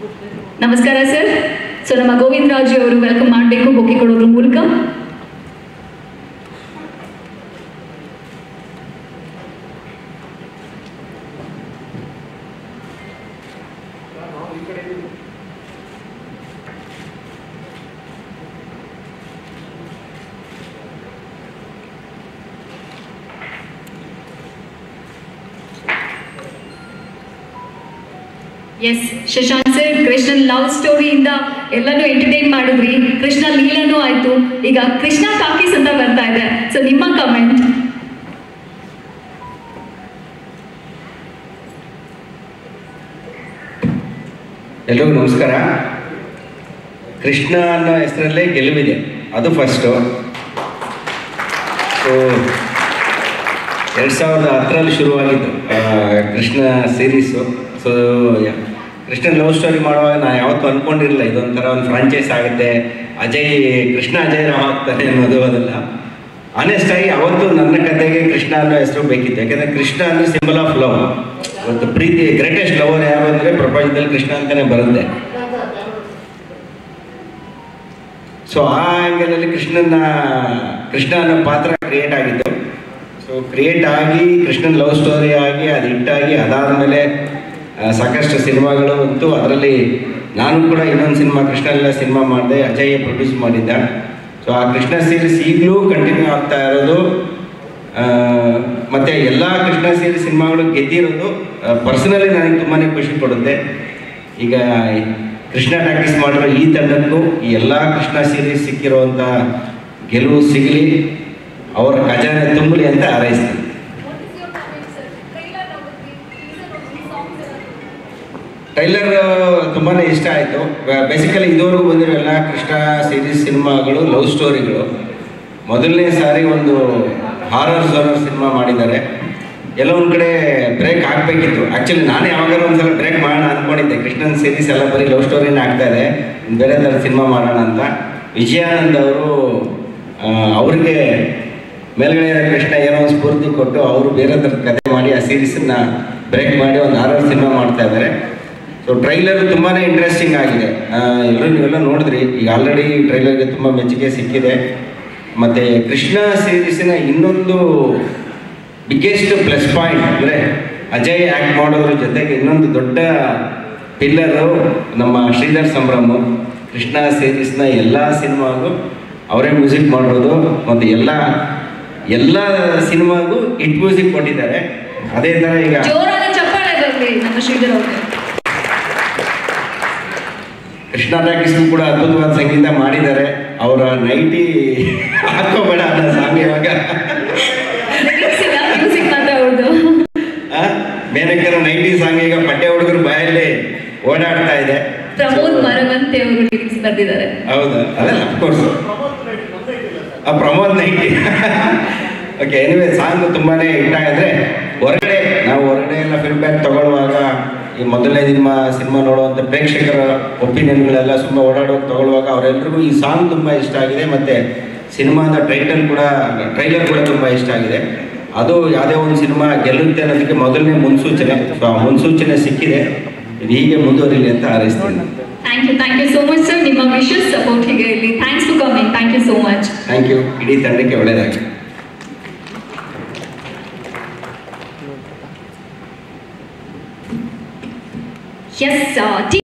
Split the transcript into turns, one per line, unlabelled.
ನಮಸ್ಕಾರ sir. So ನಮ್ಮ ಗೋವಿಂದ ರಾಜು ಅವರು ವೆಲ್ಕಮ್ ಮಾಡಬೇಕು ಬೊಕ್ಕೆ ಕೊಡೋದ್ರ ಮೂಲಕ. Yes Shashank sir, Krishnan love ಸ್ಟೋರಿಯಿಂದ ಎಲ್ಲನೂ ಎಂಟರ್ಟೈನ್ ಮಾಡಿದ್ರಿ. ಕೃಷ್ಣ ಲೀಲನೂ ಆಯ್ತು, ಈಗ ಕೃಷ್ಣ ಟಾಕೀಸ್ ಅಂತ ಬರ್ತಾ ಇದೆ. ಸೊ ನಿಮ್ಮ ಕಮೆಂಟ್.
ಎಲ್ರಿಗೂ ನಮಸ್ಕಾರ. ಕೃಷ್ಣ ಅನ್ನೋ ಹೆಸರಲ್ಲೇ ಗೆಲುವಿದೆ, ಅದು ಫಸ್ಟು. ಸೊ 2010ರಲ್ಲಿ ಶುರುವಾಗಿತ್ತು Krishna series. So Krishna love story ಮಾಡುವಾಗ ನಾನು ಯಾವತ್ತೂ ಅಂದ್ಕೊಂಡಿರಲಿಲ್ಲ ಇದೊಂಥರ ಒಂದು ಫ್ರಾಂಚೈಸ್ ಆಗುತ್ತೆ, ಕೃಷ್ಣ ಅಜಯ್ ರಾವ್ ಆಗ್ತಾನೆ ಅನ್ನೋದು. ಅದೆಲ್ಲ ಆನೆಸ್ಟಾಗಿ ಅವತ್ತು ನನ್ನ ಕತೆಗೆ ಕೃಷ್ಣ ಅನ್ನೋ ಹೆಸರು ಬೇಕಿತ್ತು. ಯಾಕೆಂದರೆ ಕೃಷ್ಣ ಅಂದರೆ ಸಿಂಬಲ್ ಆಫ್ ಲವ್. ಇವತ್ತು ಪ್ರೀತಿ ಗ್ರೇಟೆಸ್ಟ್ ಲವರ್ ಯಾರು ಅಂದರೆ ಪ್ರಪಂಚದಲ್ಲಿ ಕೃಷ್ಣ ಅಂತಲೇ ಬರುತ್ತೆ. ಸೊ ಆ ಆ್ಯಂಗಲಲ್ಲಿ ಕೃಷ್ಣ ಅನ್ನೋ ಪಾತ್ರ ಕ್ರಿಯೇಟ್ ಆಗಿತ್ತು. ಸೊ ಕ್ರಿಯೇಟ್ ಆಗಿ ಕೃಷ್ಣನ್ ಲವ್ ಸ್ಟೋರಿ ಆಗಿ ಅದು ಹಿಟ್ಟಾಗಿ ಅದಾದಮೇಲೆ ಸಾಕಷ್ಟು ಸಿನಿಮಾಗಳು ಬಂತು. ಅದರಲ್ಲಿ ನಾನು ಕೂಡ ಇನ್ನೊಂದು ಸಿನಿಮಾ ಕೃಷ್ಣಲ್ಲ ಸಿನಿಮಾ ಮಾಡಿದೆ, ಅಜಯ್ ಪ್ರೊಡ್ಯೂಸ್ ಮಾಡಿದ್ದ. ಸೊ ಆ ಕೃಷ್ಣ ಸೀರೀಸ್ ಈಗಲೂ ಕಂಟಿನ್ಯೂ ಆಗ್ತಾ ಇರೋದು. ಮತ್ತು ಎಲ್ಲ ಕೃಷ್ಣ ಸೀರೀಸ್ ಸಿನಿಮಾಗಳು ಗೆದ್ದಿರೋದು ಪರ್ಸನಲಿ ನನಗೆ ತುಂಬಾ ಖುಷಿ ಕೊಡುತ್ತೆ. ಈಗ ಕೃಷ್ಣ ಟಾಕೀಸ್ ಮಾಡಿರೋ ಈ ತಂಡಕ್ಕೂ ಈ ಎಲ್ಲ ಕೃಷ್ಣ ಸೀರೀಸ್ ಸಿಕ್ಕಿರುವಂಥ ಗೆಲುವು ಸಿಗಲಿ, ಅವರ ಖಜಾನೆ ತುಂಬಲಿ ಅಂತ ಹಾರೈಸ್ತೀನಿ. ಟ್ರೈಲರ್ ತುಂಬಾ ಇಷ್ಟ ಆಯಿತು. ಬೇಸಿಕಲಿ ಇದುವರೆಗೂ ಬಂದಿರೋ ಎಲ್ಲ ಕೃಷ್ಣ ಸೀರೀಸ್ ಸಿನಿಮಾಗಳು ಲವ್ ಸ್ಟೋರಿಗಳು. ಮೊದಲನೇ ಸಾರಿ ಒಂದು ಹಾರರ್ ಝೋನರ್ ಸಿನಿಮಾ ಮಾಡಿದ್ದಾರೆ. ಎಲ್ಲ ಒಂದು ಕಡೆ ಬ್ರೇಕ್ ಆಗಬೇಕಿತ್ತು. ಆ್ಯಕ್ಚುಲಿ ನಾನು ಯಾವಾಗಾದ್ರೂ ಒಂದು ಸಲ ಬ್ರೇಕ್ ಮಾಡೋಣ ಅಂದ್ಕೊಂಡಿದ್ದೆ. ಕೃಷ್ಣನ್ ಸೀರೀಸ್ ಎಲ್ಲ ಬರೀ ಲವ್ ಸ್ಟೋರಿನೇ ಆಗ್ತಾಯಿದೆ, ಬೇರೆ ಥರ ಸಿನಿಮಾ ಮಾಡೋಣ ಅಂತ. ವಿಜಯಾನಂದ್ ಅವರು ಅವ್ರಿಗೆ ಮೇಲ್ಗಡೆ ಕೃಷ್ಣ ಏನೋ ಒಂದು ಸ್ಫೂರ್ತಿ ಕೊಟ್ಟು ಅವರು ಬೇರೆ ಥರದ ಕತೆ ಮಾಡಿ ಆ ಸೀರೀಸನ್ನು ಬ್ರೇಕ್ ಮಾಡಿ ಒಂದು ಹಾರರ್ ಸಿನಿಮಾ ಮಾಡ್ತಾ ಇದ್ದಾರೆ. ಸೊ ಟ್ರೈಲರ್ ತುಂಬಾ ಇಂಟ್ರೆಸ್ಟಿಂಗ್ ಆಗಿದೆ. ನೀವೆಲ್ಲ ನೋಡಿದ್ರಿ. ಈಗ ಆಲ್ರೆಡಿ ಟ್ರೈಲರ್ಗೆ ತುಂಬ ಮೆಚ್ಚುಗೆ ಸಿಕ್ಕಿದೆ. ಮತ್ತು ಕೃಷ್ಣ ಸೀರೀಸಿನ ಇನ್ನೊಂದು ಬಿಗ್ಗೆಸ್ಟ್ ಪ್ಲಸ್ ಪಾಯಿಂಟ್ ಅಂದರೆ ಅಜಯ್ ಆ್ಯಕ್ಟ್ ಮಾಡೋದ್ರ ಜೊತೆಗೆ ಇನ್ನೊಂದು ದೊಡ್ಡ ಪಿಲ್ಲರು ನಮ್ಮ ಶ್ರೀಧರ್ ಸಂಭ್ರಮ್. ಕೃಷ್ಣ ಸೀರೀಸ್ನ ಎಲ್ಲ ಸಿನಿಮಾಗೂ ಅವರೇ ಮ್ಯೂಸಿಕ್ ಮಾಡೋದು ಮತ್ತು ಎಲ್ಲ ಸಿನಿಮಾಗೂ ಹಿಟ್ ಮ್ಯೂಸಿಕ್ ಕೊಟ್ಟಿದ್ದಾರೆ. ಅದೇ ಥರ ಈಗ
ನಮ್ಮ ಶ್ರೀಧರ್ ಅವರು
ಕೃಷ್ಣ ಟಾಕೀಸ್ಗೂ ಕೂಡ ಅದ್ಭುತವಾದ ಸಂಗೀತ ಮಾಡಿದ್ದಾರೆ. ಅವರ ನೈಟಿ ಹಾಕೋಬೇಡ ಅನ್ನೋ ಸಾಂಗ್ ಇವಾಗ ಮೇನಕರ ನೈಟಿ ಸಾಂಗ್ ಈಗ ಪಡ್ಡೆ ಹುಡುಗರು ಬಾಯಲ್ಲಿ ಓಡಾಡ್ತಾ ಇದೆ.
ಪ್ರಮೋದ್ ಮರವಂತೆ ಅವರು ಲಿರಿಕ್ಸ್ ಬರೆದಿದ್ದಾರೆ.
ಹೌದಾ? ಅದಲ್ಲ ಅಫ್ಕೋರ್ಸ್ ಪ್ರಮೋದ್ ನೈಟಿ. ಓಕೆ, ಎನಿವೇ ಸಾಂಗ್ ತುಂಬಾ ಹಿಟ್ಟಾಗಿದ್ರೆ ನಾವು ಹೊರಗಡೆ ಎಲ್ಲ ಫೀಡ್ಬ್ಯಾಕ್ ತಗೊಳ್ಳುವಾಗ ಈ ಮೊದಲನೇ ಸಿನಿಮಾ ನೋಡುವಂಥ ಪ್ರೇಕ್ಷಕರ ಒಪಿನಿಯನ್ಗಳೆಲ್ಲ ತುಂಬ ಓಡಾಡೋಕೆ ತಗೊಳ್ಳುವಾಗ ಅವರೆಲ್ಲರಿಗೂ ಈ ಸಾಂಗ್ ತುಂಬ ಇಷ್ಟ ಆಗಿದೆ. ಮತ್ತು ಸಿನಿಮಾದ ಟ್ರೈಲರ್ ಕೂಡ ತುಂಬ ಇಷ್ಟ ಆಗಿದೆ. ಅದು ಯಾವುದೇ ಒಂದು ಸಿನಿಮಾ ಗೆಲ್ಲುತ್ತೆ ಅನ್ನೋದಕ್ಕೆ ಮೊದಲನೇ ಮುನ್ಸೂಚನೆ. ಸೊ ಆ ಮುನ್ಸೂಚನೆ ಸಿಕ್ಕಿದೆ. ಇದು ಹೀಗೆ ಮುಂದುವರಿಲಿ ಅಂತ ಹಾರೈಸ್ತೀನಿ.
Thank you so much sir. ನಿಮ್ಮ ವಿಶಸ್ ಸಪೋರ್ಟ್ ಹೀಗೆ ಇರಲಿ. Thanks for coming. Thank you so much.
Thank you. ಇಡೀ ತಂಡಕ್ಕೆ ಒಳ್ಳೆಯದಾಗಿ.
ಎಸ್